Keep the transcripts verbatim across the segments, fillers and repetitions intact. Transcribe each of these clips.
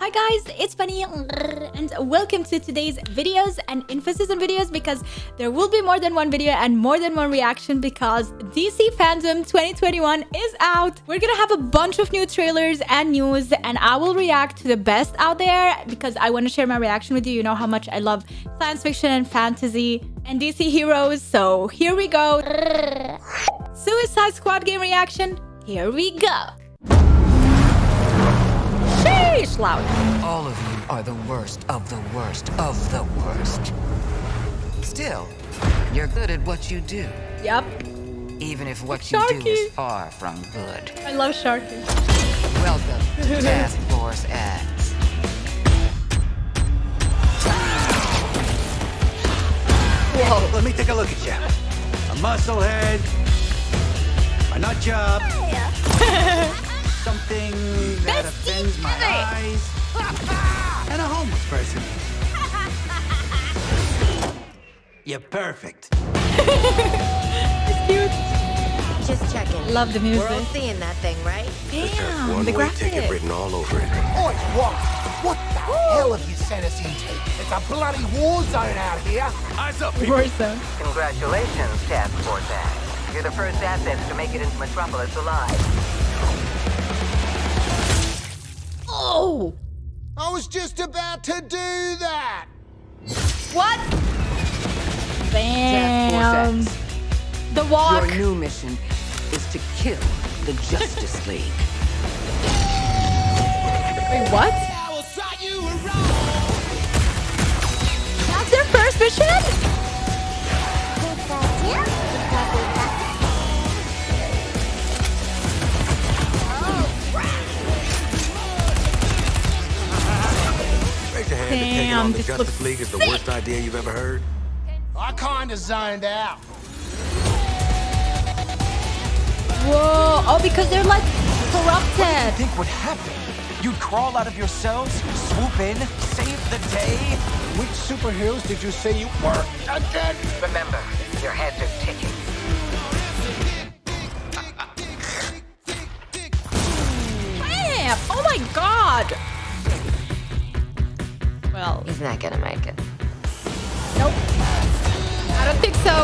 Hi guys, it's Bunny and welcome to today's videos, and emphasis on videos because there will be more than one video and more than one reaction because D C Fandom twenty twenty-one is out. We're gonna have a bunch of new trailers and news, and I will react to the best out there because I want to share my reaction with you. You know how much I love science fiction and fantasy and D C heroes, so here we go. Suicide Squad game reaction, here we go. Sheesh, loud. All of you are the worst of the worst of the worst. Still, you're good at what you do. Yep. Even if what you Sharky. do is far from good. I love Sharky. Welcome to Task Force X. Whoa, let me take a look at you. A muscle head, a nut job, something that offends my eyes, and a homeless person. You're perfect. It's cute. Just checking. Love the music. We're all seeing that thing, right? Damn, One the way ticket graphics. written all over it. Oi, what? What the hell have you sent us into? It's a bloody war zone out here. Eyes up, Warzone. Congratulations, Task Force X. You're the first assets to make it into Metropolis alive. Oh! I was just about to do that. What? Bam! Task Force The walk. Your new mission is to kill the Justice League. Wait, what? That's their first mission? Raise your hand if taking Damn, on the this Justice looks League is the sick. worst idea you've ever heard. I kinda zoned out. Whoa! Oh, because they're like corrupted. Think would happen? You'd crawl out of your cells, swoop in, save the day? Which superheroes did you say you were? Again? Remember, your heads are ticking. Bam! Oh my god! Well, He's not gonna make it. nope. I don't think so.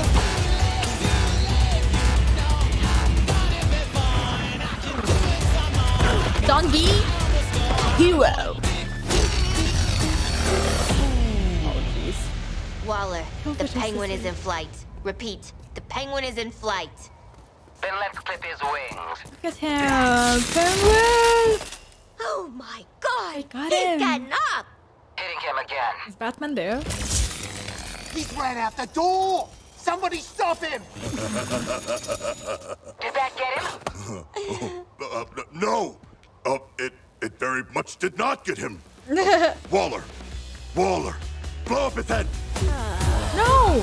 Don't be hero. Oh jeez. Waller, the Justice penguin is League. in flight. Repeat, the penguin is in flight. Then let's clip his wings. Look at him, penguin. Oh my god! got He's him. getting up! Hitting him again. Is Batman there? He's ran out the door. Somebody stop him. Did that get him? Uh, no! Uh, it, it very much did not get him. Waller! Waller! Blow up his head! No!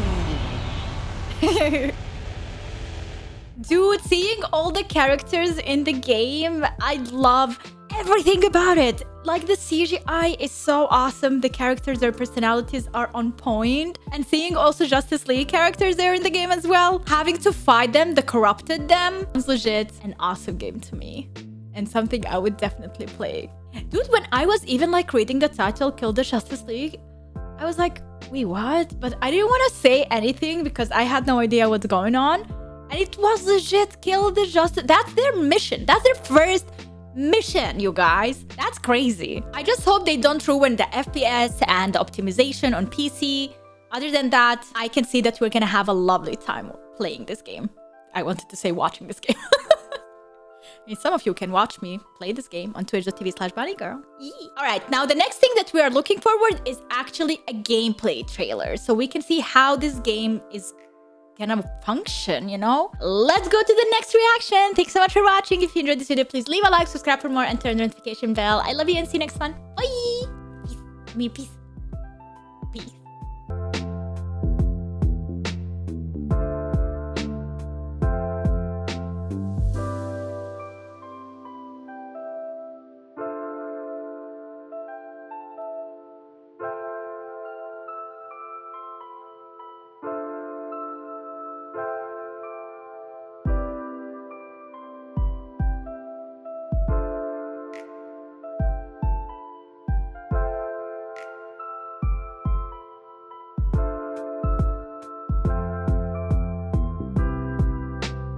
Dude, seeing all the characters in the game, I love everything about it. Like, the C G I is so awesome. The characters, their personalities are on point. And seeing also Justice League characters there in the game as well. Having to fight them, the corrupted them, was legit an awesome game to me. And something I would definitely play. Dude, when I was even like reading the title, Kill the Justice League, I was like, wait, what? But I didn't want to say anything because I had no idea what's going on. And it was legit Kill the Justice. That's their mission. That's their first mission, you guys. That's crazy. I just hope they don't ruin the F P S and the optimization on P C. Other than that, I can see that we're gonna have a lovely time playing this game. I wanted to say watching this game. I mean, some of you can watch me play this game on twitch dot t v slash bunnygirl. All right, now the next thing that we are looking forward is actually a gameplay trailer. So we can see how this game is gonna function, you know? Let's go to the next reaction. Thanks so much for watching. If you enjoyed this video, please leave a like, subscribe for more, and turn the notification bell. I love you and see you next one. Bye! Peace. I mean, peace.